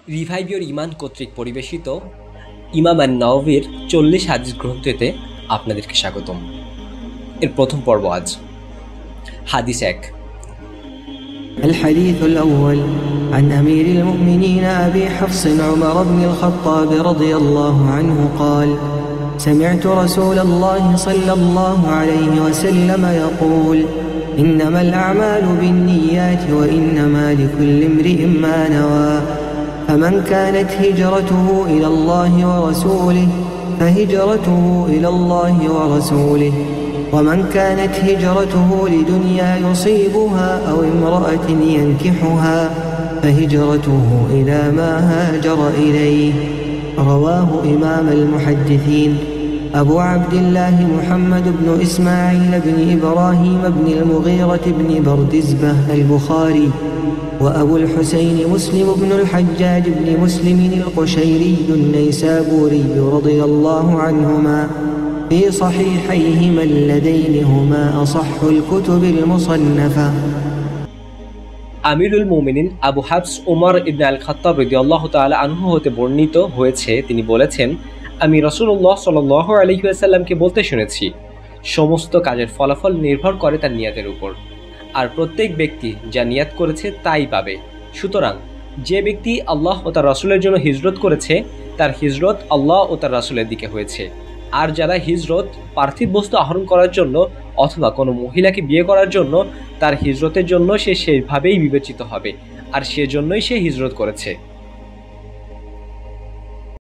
Revive your ইমান কর্তৃক পরিবেশিত ইমাম আন-নাওয়ির 40 হাদিস গ্রন্থেতে আপনাদেরকে স্বাগতম। এর প্রথম পর্ব আজ। হাদিস 1। الحديث الأول عن أمير المؤمنين أبي حفص عمر بن الخطاب رضي الله عنه قال: سمعت رسول الله صلى الله عليه وسلم يقول: إنما الأعمال بالنيات وإنما لكل امرئ ما نوى، فمن كانت هجرته إلى الله ورسوله فهجرته إلى الله ورسوله، ومن كانت هجرته لدنيا يصيبها أو امرأة ينكحها فهجرته إلى ما هاجر إليه. رواه إمام المحدثين أبو عبد الله محمد بن إسماعيل بن إبراهيم بن المغيرة بن بردزبة البخاري، وأبو الحسين مسلم بن الحجاج بن مسلم القشيري النيسابوري رضي الله عنهما في صحيحيهما اللذين هما أصح الكتب المصنفة। আমিরুল মুমিনিন আবু হাফস উমর ইবনে আল খাত্তাব রাদিয়াল্লাহু তাআলা আনহু হতে বর্ণিত হয়েছে, তিনি বলেছেন, আমি রাসূলুল্লাহ সাল্লাল্লাহু আলাইহি ওয়াসাল্লামকে বলতে শুনেছি, সমস্ত কাজের ফলাফল নির্ভর করে তার নিয়তের উপর, আর প্রত্যেক ব্যক্তি যা নিয়ত করেছে তাই পাবে। সুতরাং যে ব্যক্তি আল্লাহ ও তার রাসূলের জন্য হিজরত করেছে তার হিজরত আল্লাহ ও তার রাসূলের দিকে হয়েছে। আর যারা হিজরত পার্থিব বস্তু আহরণ করার জন্য অথবা কোনো মহিলাকে বিয়ে করার জন্য, তার হিজরতের জন্য সে সেভাবেই বিবেচিত হবে, আর সেজন্যই সে হিজরত করেছে।